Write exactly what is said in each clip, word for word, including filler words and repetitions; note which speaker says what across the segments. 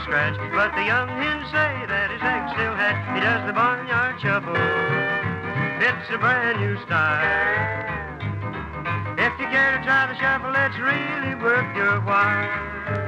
Speaker 1: scratch. But the young hens say that his eggs still hatch. He does the barnyard shuffle. It's a brand new style. If you care to try the shuffle, it's really worth your while.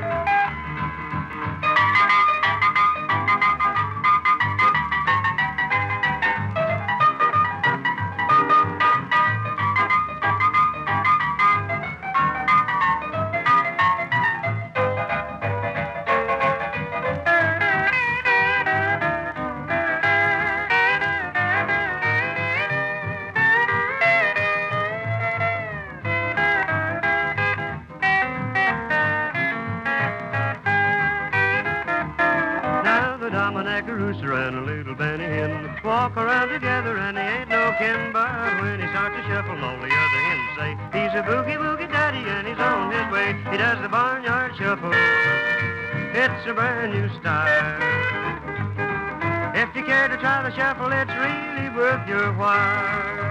Speaker 2: Dominic, a rooster, and a little Benny hen walk around together, and they ain't no kin. But when he starts to shuffle, all the other hens say he's a boogie-woogie daddy, and he's on his way. He does the barnyard shuffle. It's a brand new style. If you care to try the shuffle, it's really worth your while.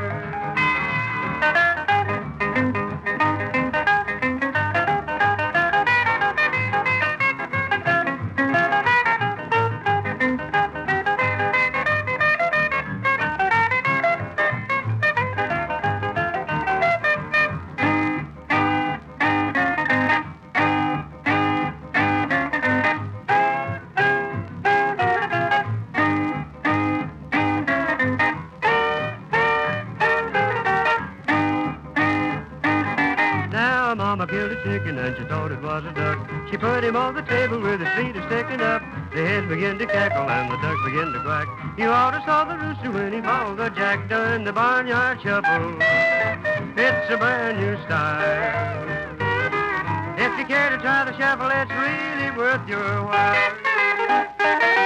Speaker 2: Mama killed a chicken and she thought it was a duck. She put him on the table with his feet sticking up. The hens begin to cackle and the ducks begin to quack. You ought to saw the rooster when he followed the jack doing the barnyard shuffle. It's a brand new style. If you care to try the shuffle, it's really worth your while.